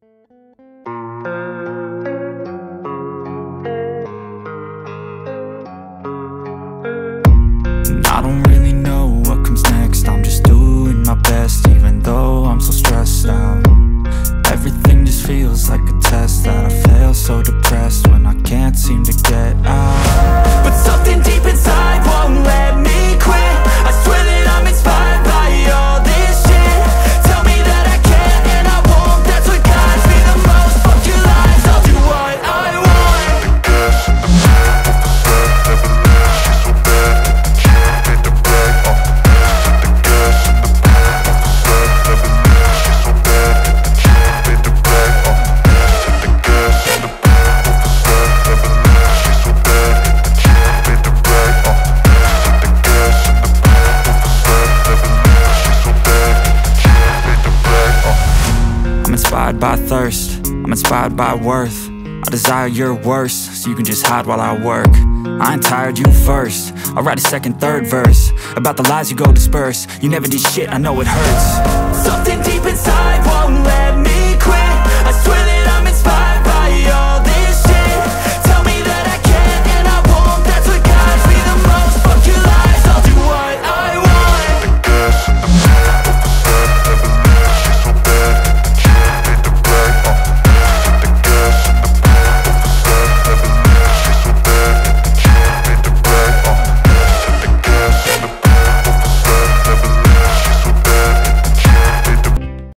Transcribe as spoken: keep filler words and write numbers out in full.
And I don't really know what comes next. I'm just doing my best, even though I'm so stressed out. Everything just feels like a test that I fail, so depressed when I can't seem to get out. But something deep inside won't let me quit. I swear that I'm inspired by all this shit. Tell me that I can and I won't, that's what guides me the most. Fuck your lies, I'll do what I want. The gas in the middle of the set, never leave, she's so bad that the can't hit the brake. Uh, the gas in the middle of the set, never leave, she's so bad that the can't hit the brake. Uh, the gas in the middle of the set, never leave, she's so bad that the can't hit the brake. Uh, the gas in the middle of the set, never leave, she's so bad that the can't hit the brake. Uh. I'm inspired by thirst, I'm inspired by worth. I desire your worst, so you can just hide while I work. I ain't tired, you first. I'll write a second, third verse about the lies you go disperse. You never did shit, I know it hurts. Something deep inside won't let me